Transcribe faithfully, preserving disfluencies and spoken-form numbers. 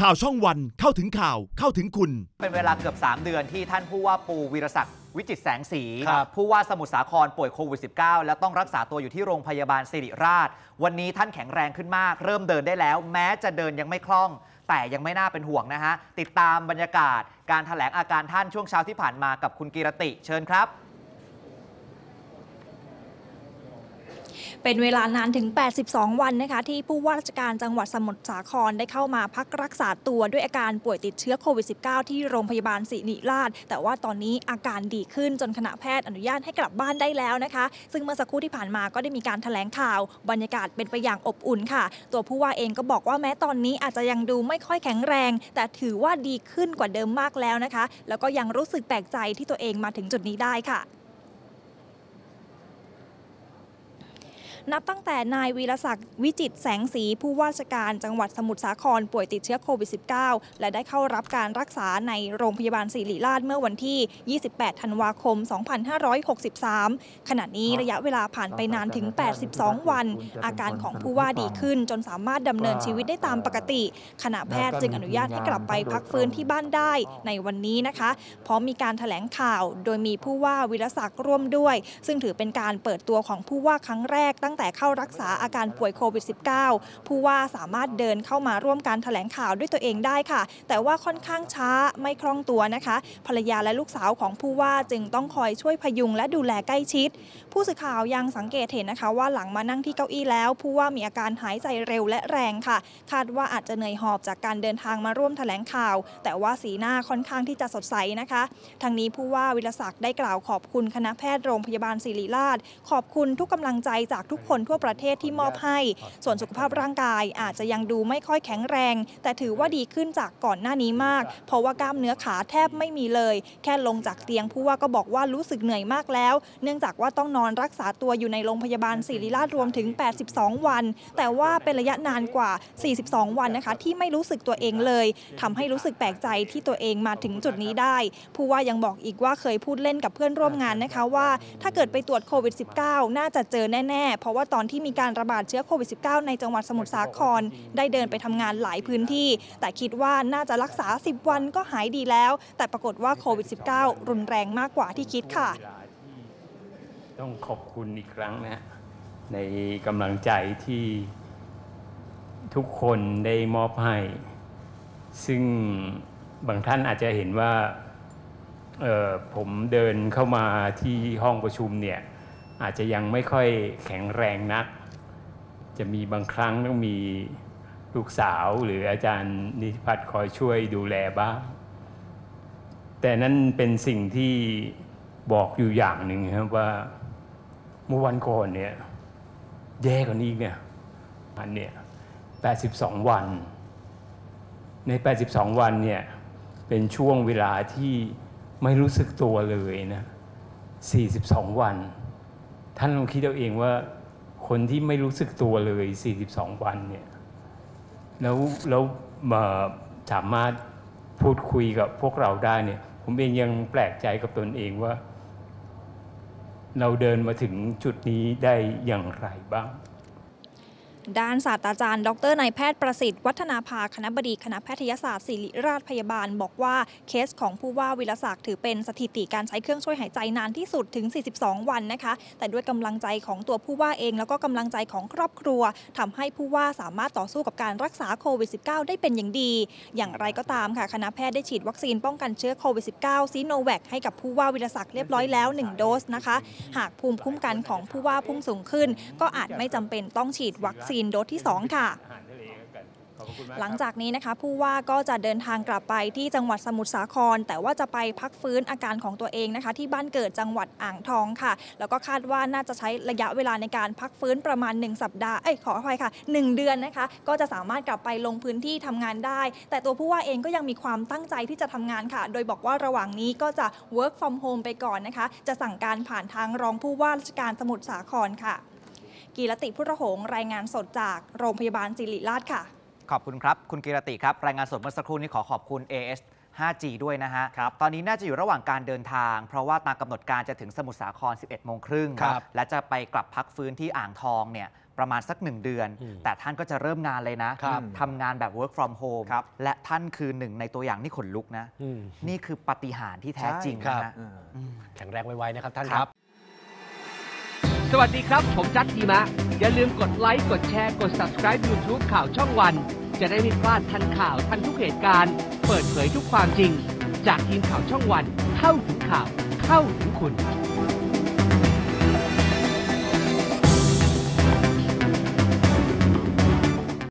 ข่าวช่องวันเข้าถึงข่าวเข้าถึงคุณเป็นเวลาเกือบสามเดือนที่ท่านผู้ว่าปูวีรศักดิ์วิจิตรแสงสีผู้ว่าสมุทรสาครป่วยโควิด สิบเก้า และต้องรักษาตัวอยู่ที่โรงพยาบาลศิริราชวันนี้ท่านแข็งแรงขึ้นมากเริ่มเดินได้แล้วแม้จะเดินยังไม่คล่องแต่ยังไม่น่าเป็นห่วงนะฮะติดตามบรรยากาศการแถลงอาการท่านช่วงเช้าที่ผ่านมากับคุณกีรติเชิญครับเป็นเวลานานถึงแปดสิบสองวันนะคะที่ผู้ว่าราชการจังหวัดสมุทรสาครได้เข้ามาพักรักษาตัวด้วยอาการป่วยติดเชื้อโควิด สิบเก้า ที่โรงพยาบาลศิริราชแต่ว่าตอนนี้อาการดีขึ้นจนคณะแพทย์อนุญาตให้กลับบ้านได้แล้วนะคะซึ่งเมื่อสักครู่ที่ผ่านมาก็ได้มีการแถลงข่าวบรรยากาศเป็นไปอย่างอบอุ่นค่ะตัวผู้ว่าเองก็บอกว่าแม้ตอนนี้อาจจะยังดูไม่ค่อยแข็งแรงแต่ถือว่าดีขึ้นกว่าเดิมมากแล้วนะคะแล้วก็ยังรู้สึกแปลกใจที่ตัวเองมาถึงจุดนี้ได้ค่ะนับตั้งแต่นายวีรศักดิ์วิจิตรแสงสีผู้ว่าราชการจังหวัดสมุทรสาครป่วยติดเชื้อโควิด สิบเก้า และได้เข้ารับการรักษาในโรงพยาบาลศิริราชเมื่อวันที่ ยี่สิบแปด ธันวาคม สองพันห้าร้อยหกสิบสาม ขณะนี้ระยะเวลาผ่านไปนานถึง แปดสิบสอง วันอาการของผู้ว่าดีขึ้นจนสามารถดำเนินชีวิตได้ตามปกติคณะแพทย์จึงอนุญาตให้กลับไปพักฟื้นที่บ้านได้ในวันนี้นะคะพร้อมมีการแถลงข่าวโดยมีผู้ว่าวีรศักดิ์ร่วมด้วยซึ่งถือเป็นการเปิดตัวของผู้ว่าครั้งแรกตั้งแต่เข้ารักษาอาการป่วยโควิด สิบเก้า ผู้ว่าสามารถเดินเข้ามาร่วมการแถลงข่าวด้วยตัวเองได้ค่ะแต่ว่าค่อนข้างช้าไม่คล่องตัวนะคะภรรยาและลูกสาวของผู้ว่าจึงต้องคอยช่วยพยุงและดูแลใกล้ชิดผู้สื่อข่าวยังสังเกตเห็นนะคะว่าหลังมานั่งที่เก้าอี้แล้วผู้ว่ามีอาการหายใจเร็วและแรงค่ะคาดว่าอาจจะเหนื่อยหอบจากการเดินทางมาร่วมแถลงข่าวแต่ว่าสีหน้าค่อนข้างที่จะสดใสนะคะทางนี้ผู้ว่าวิรศักดิ์ได้กล่าวขอบคุณคณะแพทย์โรงพยาบาลศิริราชขอบคุณทุกกำลังใจจากทุกคนทั่วประเทศที่มอบให้ส่วนสุขภาพร่างกายอาจจะยังดูไม่ค่อยแข็งแรงแต่ถือว่าดีขึ้นจากก่อนหน้านี้มากเพราะว่ากล้ามเนื้อขาแทบไม่มีเลยแค่ลงจากเตียงผู้ว่าก็บอกว่ารู้สึกเหนื่อยมากแล้วเนื่องจากว่าต้องนอนรักษาตัวอยู่ในโรงพยาบาลศิริราชรวมถึงแปดสิบสองวันแต่ว่าเป็นระยะนานกว่าสี่สิบสองวันนะคะที่ไม่รู้สึกตัวเองเลยทำให้รู้สึกแปลกใจที่ตัวเองมาถึงจุดนี้ได้ผู้ว่ายังบอกอีกว่าเคยพูดเล่นกับเพื่อนร่วมงานนะคะว่าถ้าเกิดไปตรวจโควิด สิบเก้า น่าจะเจอแน่ๆเพราะว่าตอนที่มีการระบาดเชื้อโควิด สิบเก้า ในจังหวัดสมุทรสาครได้เดินไปทำงานหลายพื้นที่แต่คิดว่าน่าจะรักษาสิบวันก็หายดีแล้วแต่ปรากฏว่าโควิด สิบเก้า รุนแรงมากกว่าที่คิดค่ะต้องขอบคุณอีกครั้งนะในกำลังใจที่ทุกคนได้มอบให้ซึ่งบางท่านอาจจะเห็นว่าเอ่อผมเดินเข้ามาที่ห้องประชุมเนี่ยอาจจะยังไม่ค่อยแข็งแรงนักจะมีบางครั้งต้องมีลูกสาวหรืออาจารย์นิติพัฒน์คอยช่วยดูแลบ้างแต่นั่นเป็นสิ่งที่บอกอยู่อย่างหนึ่งครับว่าเมื่อวันก่อนเนี่ยแย่กว่านี้เนี่ยอันเนี่ยแปดสิบสองวันในแปดสิบสองวันเนี่ยเป็นช่วงเวลาที่ไม่รู้สึกตัวเลยนะสี่สิบสองวันท่านลองคิดเอาเองว่าคนที่ไม่รู้สึกตัวเลยสี่สิบสองวันเนี่ยแล้วแล้วมาสามารถพูดคุยกับพวกเราได้เนี่ยผมเองยังแปลกใจกับตนเองว่าเราเดินมาถึงจุดนี้ได้อย่างไรบ้างด้านศาสตราจารย์ดรนายแพทย์ประสิทธิ์วัฒนาภาคณบดีคณะแพทยศาสตร์ศิริราชพยาบาลบอกว่าเคสของผู้ว่าวีรศักดิ์ถือเป็นสถิติการใช้เครื่องช่วยหายใจนานที่สุดถึงสี่สิบสองวันนะคะแต่ด้วยกำลังใจของตัวผู้ว่าเองแล้วก็กำลังใจของครอบครัวทำให้ผู้ว่าสามารถต่อสู้กับการรักษาโควิด สิบเก้า ได้เป็นอย่างดีอย่างไรก็ตามค่ะคณะแพทย์ได้ฉีดวัคซีนป้องกันเชื้อโควิด สิบเก้า ซีโนแวคให้กับผู้ว่าวีรศักดิ์เรียบร้อยแล้วหนึ่งโดสนะคะหากภูมิคุ้มกันของผู้ว่าพุ่งสูงขึ้นก็อาจไม่จำเป็นต้องฉีดวัคซีนโดสที่สองค่ะหลังจากนี้นะคะผู้ว่าก็จะเดินทางกลับไปที่จังหวัดสมุทรสาครแต่ว่าจะไปพักฟื้นอาการของตัวเองนะคะที่บ้านเกิดจังหวัดอ่างทองค่ะแล้วก็คาดว่าน่าจะใช้ระยะเวลาในการพักฟื้นประมาณหนึ่งสัปดาห์เอ้ยขออภัยค่ะหนึ่งเดือนนะคะก็จะสามารถกลับไปลงพื้นที่ทำงานได้แต่ตัวผู้ว่าเองก็ยังมีความตั้งใจที่จะทำงานค่ะโดยบอกว่าระหว่างนี้ก็จะ work from home ไปก่อนนะคะจะสั่งการผ่านทางรองผู้ว่าราชการสมุทรสาครค่ะกีรติพุทธหงษ์รายงานสดจากโรงพยาบาลศิริราชค่ะขอบคุณครับคุณกีรติครับรายงานสดเมื่อสักครู่นี้ขอขอบคุณ เอ เอส ไฟว์จี ด้วยนะฮะตอนนี้น่าจะอยู่ระหว่างการเดินทางเพราะว่าตามกำหนดการจะถึงสมุทรสาคร สิบเอ็ดโมงครึ่งและจะไปกลับพักฟื้นที่อ่างทองเนี่ยประมาณสักหนึ่งเดือน แต่ท่านก็จะเริ่มงานเลยนะทำงานแบบ work from home และท่านคือหนึ่งในตัวอย่างที่ขนลุกนะนี่คือปาฏิหาริย์ที่แท้จริงนะฮะแข็งแรงไวๆนะครับท่านครับสวัสดีครับผมจัดทีมะอย่าลืมกดไลค์กดแชร์กด Subscribe YouTube ข่าวช่องวันจะได้ไม่พลาดทันข่าวทันทุกเหตุการณ์เปิดเผยทุกความจริงจากทีมข่าวช่องวันเข้าถึงข่าวเข้าถึงคุณ